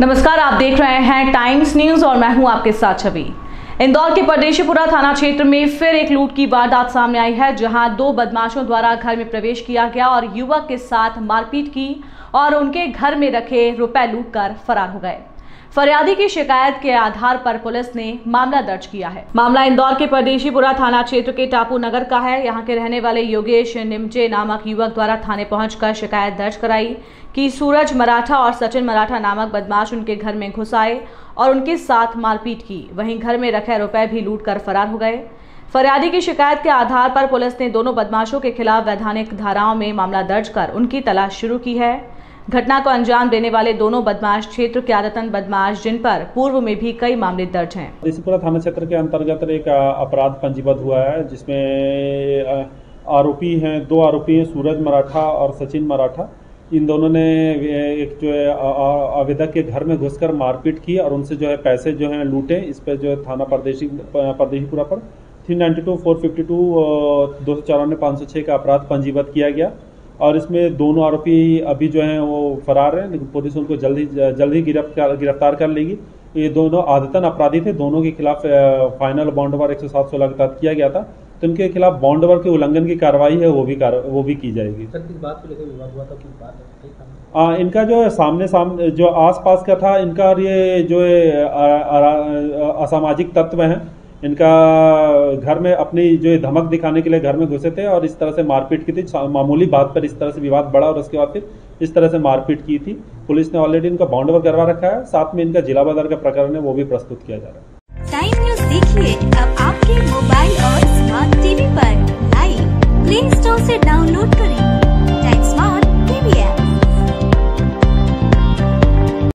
नमस्कार, आप देख रहे हैं टाइम्स न्यूज और मैं हूं आपके साथ छवि। इंदौर के परदेशीपुरा थाना क्षेत्र में फिर एक लूट की वारदात सामने आई है, जहां दो बदमाशों द्वारा घर में प्रवेश किया गया और युवक के साथ मारपीट की और उनके घर में रखे रुपए लूटकर फरार हो गए। फरियादी की शिकायत के आधार पर पुलिस ने मामला दर्ज किया है। मामला इंदौर के परदेशीपुरा थाना क्षेत्र के टापू नगर का है। यहां के रहने वाले योगेश निमचे नामक युवक द्वारा थाने पहुंचकर शिकायत दर्ज कराई कि सूरज मराठा और सचिन मराठा नामक बदमाश उनके घर में घुस आए और उनके साथ मारपीट की, वहीं घर में रखे रुपए भी लूटकर फरार हो गए। फरियादी की शिकायत के आधार पर पुलिस ने दोनों बदमाशों के खिलाफ वैधानिक धाराओं में मामला दर्ज कर उनकी तलाश शुरू की है। घटना को अंजाम देने वाले दोनों बदमाश क्षेत्र के आदतन बदमाश, जिन पर पूर्व में भी कई मामले दर्ज हैं। परदेशीपुरा थाना क्षेत्र के अंतर्गत एक अपराध पंजीबद्ध हुआ है, जिसमें आरोपी हैं, दो आरोपी हैं, सूरज मराठा और सचिन मराठा। इन दोनों ने एक जो है आवेदक के घर में घुसकर मारपीट की और उनसे जो है पैसे जो हैं लूटे। इस पर जो है थाना परदेशीपुरा पर 392, 452, 294, 506 का अपराध पंजीबद्ध किया गया और इसमें दोनों आरोपी अभी जो हैं वो फरार हैं, लेकिन पुलिस उनको जल्द ही गिरफ्तार कर लेगी। ये दोनों आदतन अपराधी थे, दोनों के खिलाफ फाइनल बॉन्ड ओवर 107(16) के तहत किया गया था, तो इनके खिलाफ बॉन्ड ओवर के उल्लंघन की कार्रवाई है वो भी की जाएगी। सर, किस बात को लेकर विवाद हुआ था? किस बात है? इनका जो है सामने जो आसपास का था, इनका ये जो है असामाजिक तत्व हैं, इनका घर में अपनी जो धमक दिखाने के लिए घर में घुसे थे और इस तरह से मारपीट की थी। मामूली बात पर इस तरह से विवाद बढ़ा और उसके बाद फिर इस तरह से मारपीट की थी। पुलिस ने ऑलरेडी इनका बॉन्ड ओवर करवा रखा है, साथ में इनका जिला बाजार का प्रकरण है वो भी प्रस्तुत किया जा रहा है। टाइम न्यूज देखिए अब आपके मोबाइल और स्मार्ट टीवी पर लाइव प्ले स्टोर से डाउनलोड करें।